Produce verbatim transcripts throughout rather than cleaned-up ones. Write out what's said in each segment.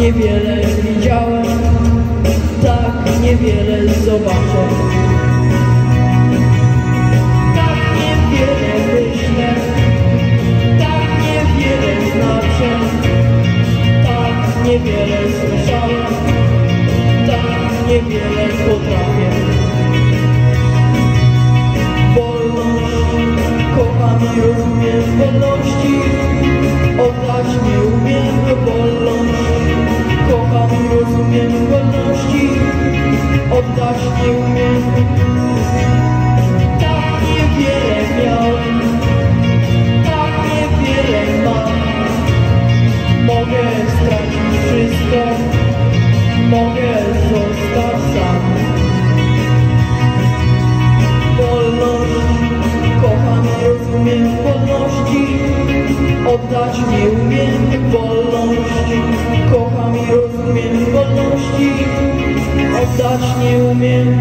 niewiele widziałem, tak niewiele zobaczę. Tak niewiele myślę, tak niewiele znaczę, tak niewiele słyszałem, tak niewiele potrafię. Wolność kocham i rozumiem, wolności oddać nie umiem. Wolność kocham i rozumiem, wolności oddać nie umiem. Tak niewiele miałem, tak niewiele mam. Mogę stracić wszystko, mogę zostać sam. Wolność kocham i rozumiem, wolności oddać nie umiem. Wolność kocham i rozumiem, wolności oddać nie umiem.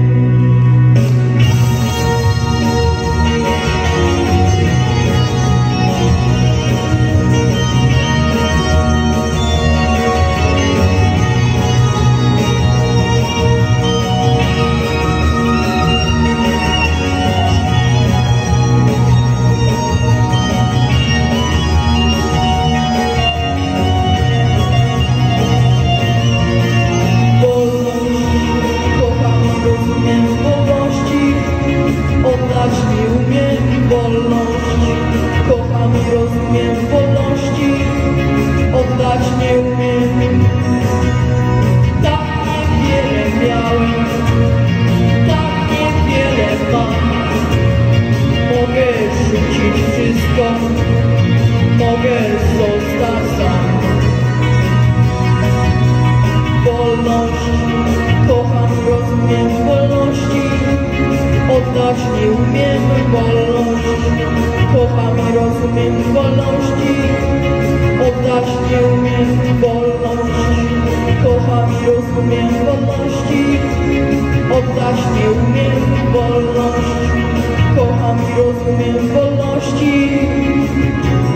Oddać nie umiem, wolność kocham i rozumiem, wolności oddać nie umiem. Tak niewiele miałem, tak niewiele mam. Mogę rzucić wszystko, mogę zostać sam. Wolność kocham i rozumiem, wolności oddać nie umiem. Wolność kocham i rozumiem, wolności oddać nie umiem. Wolność kocham i rozumiem, wolności oddać nie umiem. Wolność kocham i rozumiem, wolności